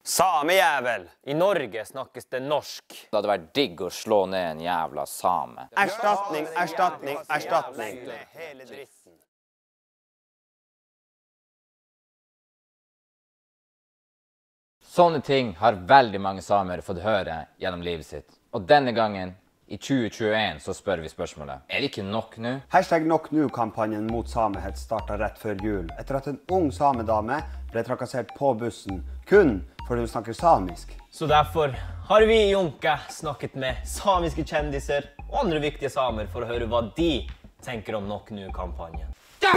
Samejævel! I Norge snakkes det norsk. Det hadde vært digg å slå ned en jævla same. Erstatning, erstatning, erstatning. Hele dritten. Sånne ting har veldig mange samer fått høre gjennom livet sitt. Og denne gangen, i 2021, så spør vi spørsmålet. Er det ikke nok nå? Hashtag nok nå-kampanjen mot samehets startet rett før jul, etter at en ung samedame ble trakassert på bussen, kun fordi hun snakker samisk. Så derfor har vi i Jonka snakket med samiske kjendiser og andre viktige samer for å høre hva de tenker om nok nå-kampanjen.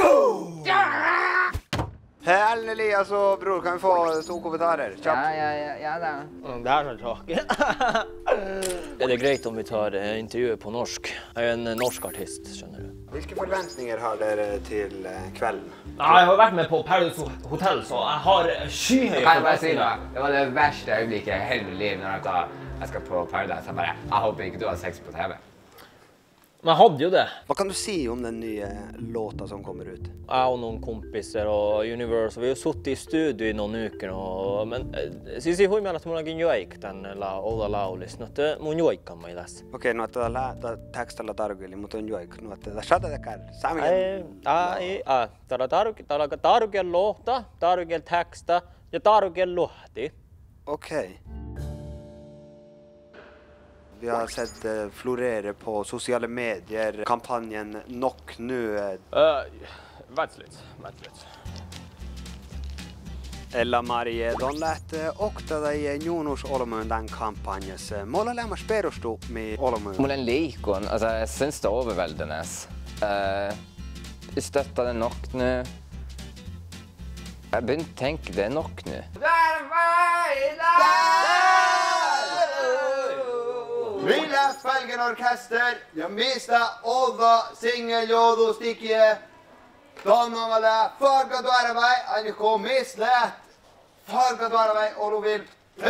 Hei, Elias og bror, kan vi få 2 kommentarer? Ja da. Det er sånn sak. Er det greit om vi tar intervjuet på norsk? Jeg er en norsk artist, skjønner du. Hvilke forventninger har dere til kvelden? Jeg har vært med på Paradise Hotel, så jeg har skyhøye Kan jeg bare si noe? Det var det verste øyeblikket i hele mitt liv når jeg skal på Paradise. Jeg håper ikke du har sex på TV. Men jeg hadde jo det. Hva kan du si om den nye låta som kommer ut? Jeg og noen kompiser og Universe, vi har suttit i studio i noen uker nå, men siis ei huomioon, että mulla onkin joik tänne olla laulis, no että mun joik on meiläs. Okei, no että tekstillä tarkeli, mutta on joik, no että shada tekär, Tarugel lohta, tarugel teksta ja tarugel lohti. Okej. Vi har sett florere på sosiale medier, kampanjen Nok nu. Vänta lite. Ella Marie, don lähtee oktada juunus olmuun tämän kampanjassa. Mulla lämmas perustu mi olmuun. Mulla en likon, altså jeg synes det er overveldende. Jeg støtter det nok nå. Jeg begynte å tenke det er nok nå. Ville Felgen Orkester, ja mista Oda singeljodo stikje. Donamale, farga dvaravai, aniko mislet. Farga dvaravai, og du vil.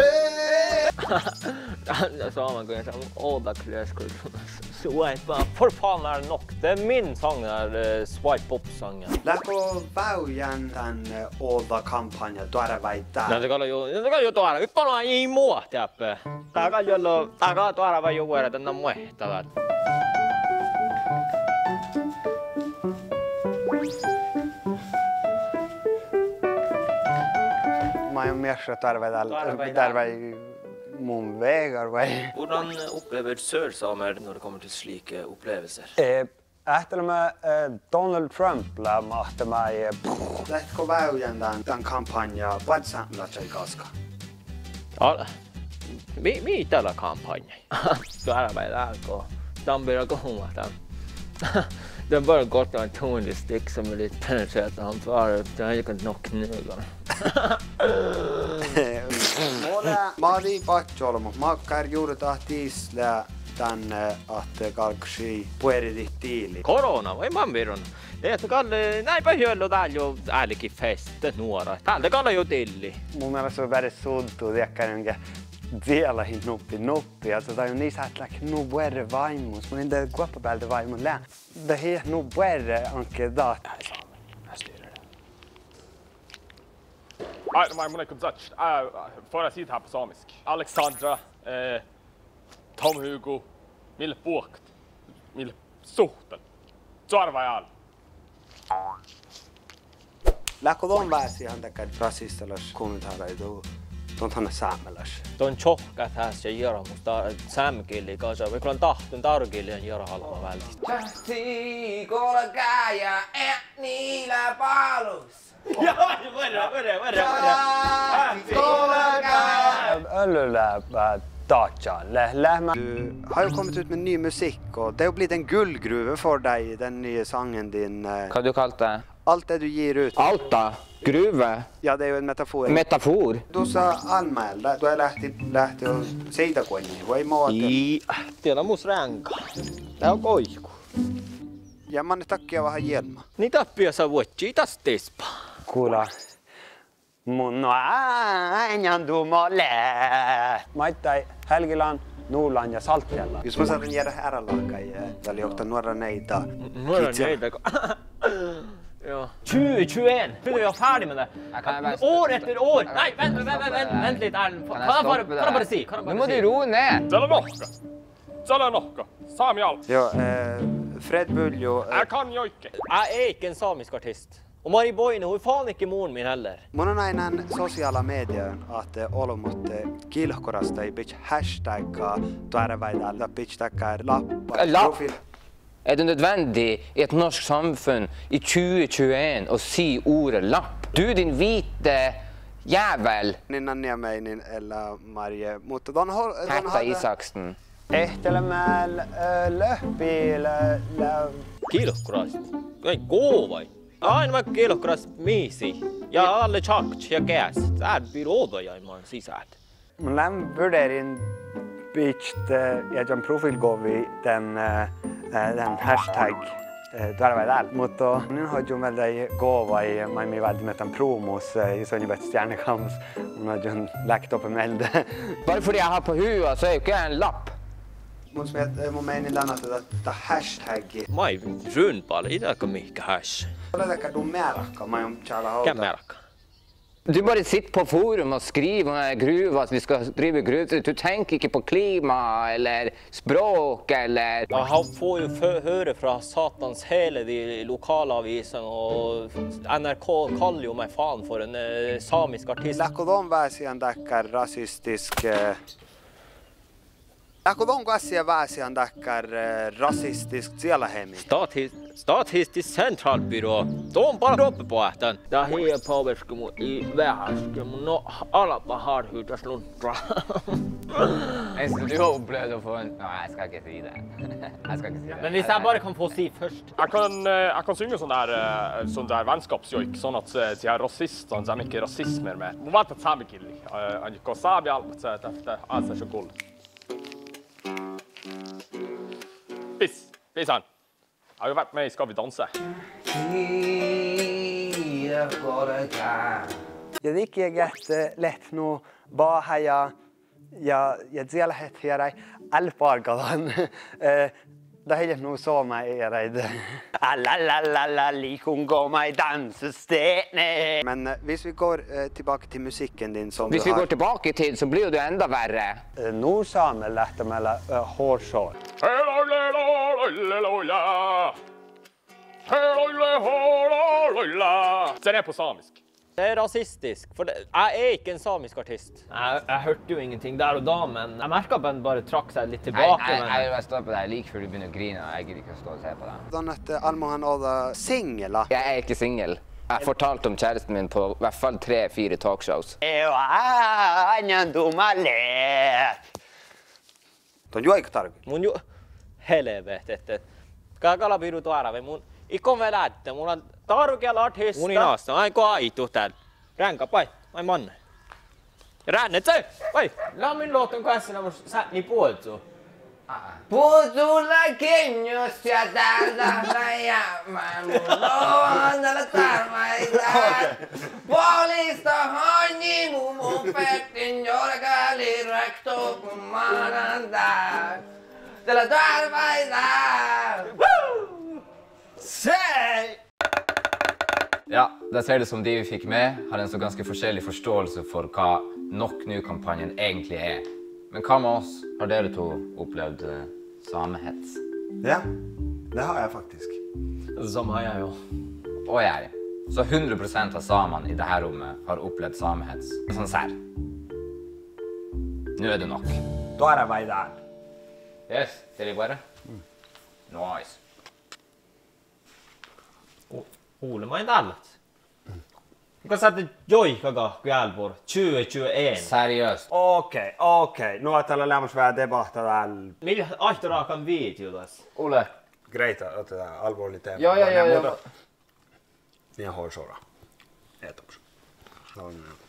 Så har man gått sånn, Oda kløskull. Swipe up. For faen er det nok. Det er min sang der, Swipe Up-sangen. Läppo väyän tän Oda-kampanja dvaravai tää. No se kallo jo tuoda. Yppano on ei mua, tiedäpä. Tää kallo tuoda vai joku erä tänne muehtavat. Mä oon mielestä tarvai mun vegar vai. Hvordan opplever sørsamer når det kommer til slike opplevelser? Ähtelemme Donald Trump lämmähtä mai. Lähtkö väyän tän kampanja vatsanlatsai kaska? Ja, vi tällä kampanja. Tuoda vai lähkö. Den börjar komma den. Den börjar gått av en Tony Stick som är lite penetrerat. Han svarar att jag kan nog knuga. Mari Patsolomo, makkar juuri tahtis tänne, att kalksi pueridit tiili. Korona, vai man virun? Että kalle näinpä hyöllä täällä jo äälikin feste nuora. Täältä kalle jo tilli. Mun mielestä se on väri suntuu, tiedäkään vielä nuppi. Alltså det är ju ni satt like no buere vaimus, men inte guappa päältä vaimun lää. Det här no buere anke dat. Jag styrer det. Nej, de har mun ikke sagt. Får jeg si det her på samisk? Alexandra, Tom Hugo, Mille Puokt, Mille Suhtel. Sorvajal. Lähkö ton väsihän takar rasistalas kommentareita? Tuon saamelas. Tuon tjohkat tässä ja Jero musta sämkilli kanssa. Vaikka on tahtun tarkille ja Jero halma vältistä. Tähti kolkaaja, niillä palus. Öllöllä Dacialle. Du har jo kommit ut med ny musikk, og det har jo blitt en gullgruve for deg, den nye sangen din. Hva du kalte det? Alt det du gir ut. Alta? Gruve? Ja, det er jo en metafor. Metafor? Du sa anmäl, du har lähti jo siitä kuitenkin, voi muuta. Tiedä mus ränka. Tää on koisku. Ja manne takia vähän jelma. Niin tappia sä voit itas tespa. Kuula. Mun äänen dumolle. Maittai Helgeland, Nuulan ja Saltjalla. Jos mä saatan jäädä ääralaakai, väli johtaa nuora neita. Nuora neita. Ja. 2021! Trodde vi var ferdig med det. År etter år! Nei, vent litt, Erlend. Kan jeg bare si? Nå må du roe ned. Zelenokka. Samial. Jo, Fred Buljo. Jeg kan jo ikke. Jeg er ikke en samisk artist. Og Mari Boine, hun er faen ikke moren min heller. Mun on aina sosiaala media, että olmut kilhkorasta ei pitch hashtagga tuorevaidalla pitch takkar lappa. Lapp? Er det nødvendig i et norsk samfunn i 2021 å si ordet lapp? Du, din hvite jævel. Ninnan eller Marje, mutta Herta Isaksen. Ehtelemäl löhpil Kilhkorasta? Ei kova. Aina vaikka kilhkorasta miisi. Ja alle tjakt ja käs. Tää biroda ja man sisät. Mun vurderin pitched ja profilgovi den hashtag tuorevaidalla. Mutta nyt hoidun välillä kova i mai väldigt med den promos i Sønjebøtt Stjernekamp. Mun hoidun lagt opp en melde. Bare fordi jeg har på hua, så er jo ikke jeg en lapp. Mun meinin lannat että hashtag. Mai runpalle, ei taika mihinkä hash. Oletko du merakka? Mä oon täällä hauta. Hvem merakka? Du bare sitter på forum og skriver om gruva, at vi skal drive gruve. Du tenker ikke på klima eller språk eller... Han får jo høre fra satans hele de lokale avisene, og NRK kaller jo meg faen for en samisk artist. Läkko don väsiän takkar rasistisk... Läkko don väsiän takkar rasistisk sielahemi? Statistisk sentralbyrå, de bare dropper på etten. Det er påvirkning i værske, men nå alle på hardhud og sluntra. Du har opplevd å få en... Nei, jeg skal ikke si det. Jeg skal ikke si det. Men hvis jeg bare kan få si først. Jeg kan synge sånn der vennskapsjoik, sånn at de her rasistene, de ikke er rasismer med. Må vente til Samikilli. Han ikke har Sabial, så det er så god. Piss han. Jeg har jo vært med i Skal vi danse. Ja dikiägät läht nu baahaja ja siellä hetkiä alparkalan. Det är nu så mig är det. La likon går mig dansestene. Men hvis vi går tillbaka till musiken din som Hvis vi går tilbake i tid, så blir det enda verre. Nordsame lette mellan hårsår. Den er på samisk. Det er rasistisk, for jeg er ikke en samisk artist. Jeg hørte jo ingenting der og da, men jeg merket at den bare trakk seg litt tilbake. Jeg vil bare stå på deg like før du begynner å grine, og jeg gidder ikke å stå og se på deg. Sånn at Almohan Oda singela. Jeg er ikke singel. Jeg fortalte om kjæresten min på i hvert fall 3-4 talkshows. Ton juoiko tarkoin? Mun helvetet. Kakala piru tuarave mun. Ikon velätte, mulla on tarkella artista. Uninaasta, aiko aitu täällä. Ränka, pai, vai manne. Rännet se, pai. Lämmin låten kanssa när satt ni puoltu. Puutulla kenjos ja täältä ja mä mulla tällä tarmaita. Puolista hanji mun pettin jorgali rekto kun maanantai. Tällä tarmaita. Ja, der ser det som de vi fikk med, har en så ganske forskjellig forståelse for hva Nok Nu-kampanjen egentlig er. Men hva med oss? Har dere to opplevd samehets? Ja, det har jeg faktisk. Det samme har jeg jo. Og jeg. Så 100% av samene i dette rommet har opplevd samehets. Sånn sær. Nå er det nok. Tuorevaidalla. Yes, til bare. Nice. Huulemaan tället. Kuka saatte joikaga Kjälbor 2021? Seriøst. Okei. Nu har tällä lämmäs vähän debata täällä. Millä aihtoraakan video tässä? Ole. Greit att det är allvarligt tema. Ja. Ni har hårsåra. Etos.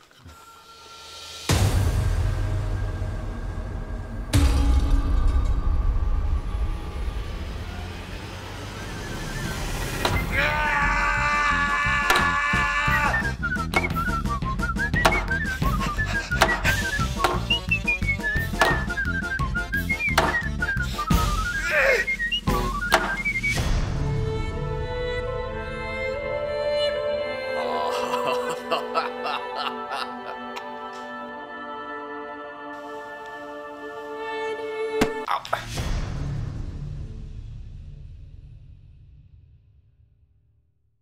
Ja.